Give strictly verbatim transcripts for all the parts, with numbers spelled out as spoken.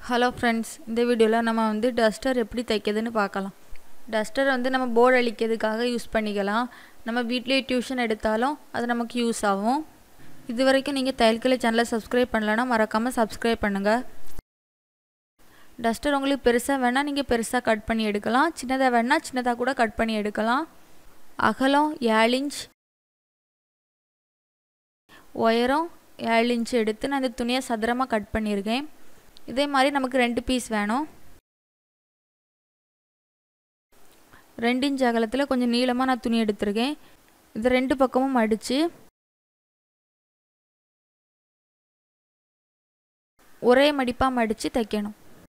Hello friends, இந்த வீடியோல நம்ம வந்து டஸ்டர் எப்படி தைக்கிறதுன்னு பார்க்கலாம். டஸ்டர் வந்து நம்ம போர்டு அழிக்கிறதுக்காக யூஸ் பண்ணிக்கலாம். நம்ம வீட்லயே டியூஷன் எடுத்தாலும் அது நமக்கு யூஸ் ஆகும். இதுவரைக்கும் நீங்க தையல்கலை சேனலை சப்ஸ்கிரைப் பண்ணலனா மறக்காம சப்ஸ்கிரைப் பண்ணுங்க. டஸ்டர் உங்களுக்கு பெருசா வேணா நீங்க பெருசா கட் பண்ணி எடுக்கலாம். சின்னதா வேணா சின்னதா கூட கட் பண்ணி எடுக்கலாம். அகலம் ஏழு இன்ச், உயரம் ஏழு இன்ச் எடுத்து நான் இந்த துணியை சதுரமா கட் பண்ணியிருக்கேன். இதே மாதிரி நமக்கு ரெண்டு பீஸ் வேணும். ரெண்டு இன்ச் அகலத்தில் கொஞ்சம் நீளமாக நான் துணி எடுத்திருக்கேன். இது ரெண்டு பக்கமும் மடித்து ஒரே மடிப்பாக மடித்து தைக்கணும்.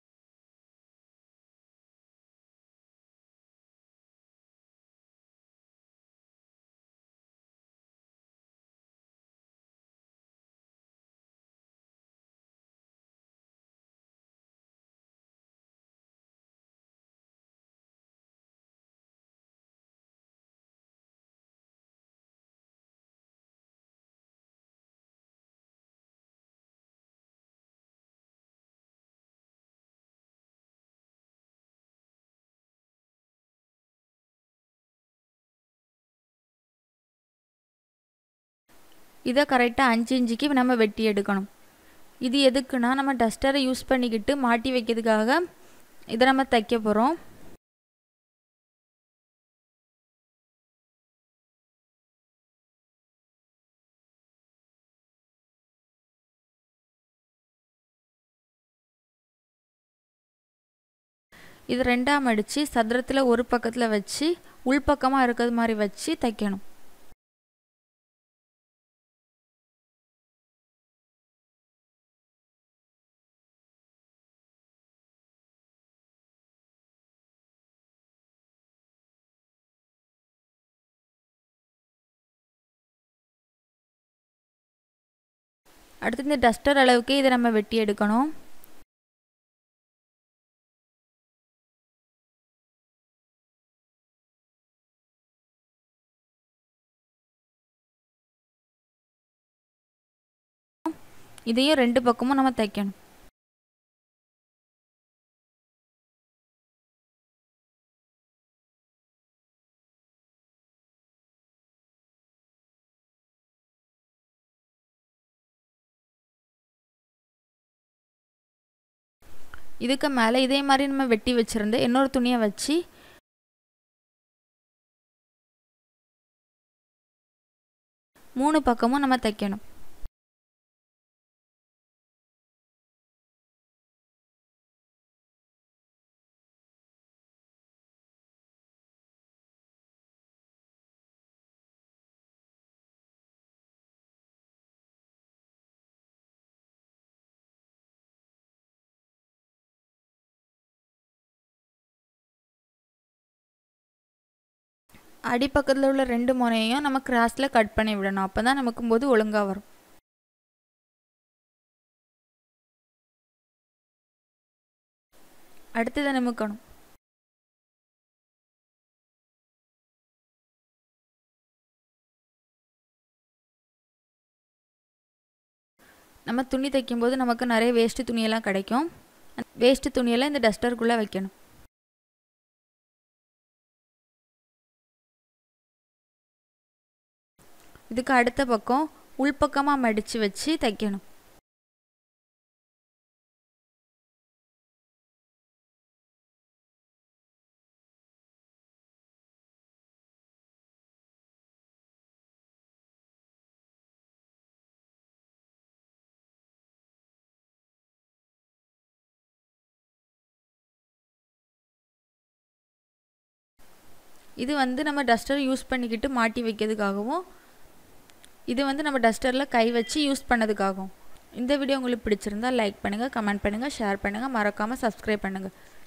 இதை கரெக்டாக அஞ்சு இன்ச்சுக்கு நம்ம வெட்டி எடுக்கணும். இது எதுக்குன்னா நம்ம டஸ்டரை யூஸ் பண்ணிக்கிட்டு மாட்டி வைக்கிறதுக்காக இதை நம்ம தைக்க போகிறோம். இது ரெண்டாம் அடித்து சதுரத்தில் ஒரு பக்கத்தில் வச்சு உள்பக்கமாக இருக்கிறது மாதிரி வச்சு தைக்கணும். அடுத்து இந்த டஸ்டர் அளவுக்கு இதை நம்ம வெட்டி எடுக்கணும். இதையும் ரெண்டு பக்கமும் நம்ம தைக்கணும். இதுக்கு மேலே இதே மாதிரி நம்ம வெட்டி வச்சிருந்து இன்னொரு துணியை வச்சு மூணு பக்கமும் நம்ம தைக்கணும். அடிப்பக்கத்தில் உள்ள ரெண்டு முனையையும் நம்ம கிராஸில் கட் பண்ணி விடணும். அப்போ தான் நமக்கும் போது ஒழுங்காக வரும். அடுத்ததை நிமிக்கணும். நம்ம துணி தைக்கும்போது நமக்கு நிறைய வேஸ்ட்டு துணியெல்லாம் கிடைக்கும். வேஸ்ட்டு துணியெல்லாம் இந்த டஸ்டருக்குள்ளே வைக்கணும். இதுக்கு அடுத்த பக்கம் உள்பக்கமாக மடித்து வச்சு தைக்கணும். இது வந்து நம்ம டஸ்டர் யூஸ் பண்ணிக்கிட்டு மாட்டி வைக்கிறதுக்காகவும் இது வந்து நம்ம டஸ்டரில் கை வச்சு யூஸ் பண்ணதுக்காகும். இந்த வீடியோ உங்களுக்கு பிடிச்சிருந்தா லைக் பண்ணுங்கள், கமெண்ட் பண்ணுங்கள், ஷேர் பண்ணுங்கள், மறக்காமல் சப்ஸ்கிரைப் பண்ணுங்கள்.